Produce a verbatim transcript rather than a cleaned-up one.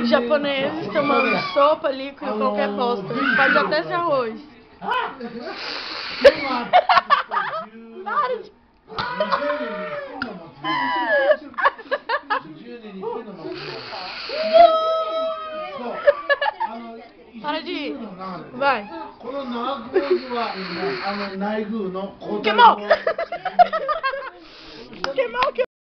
japoneses tomando sopa, líquido, qualquer bosta. Pode até ser arroz. Para de... Para de ir. Vai. Queimou! Queimou, queimou.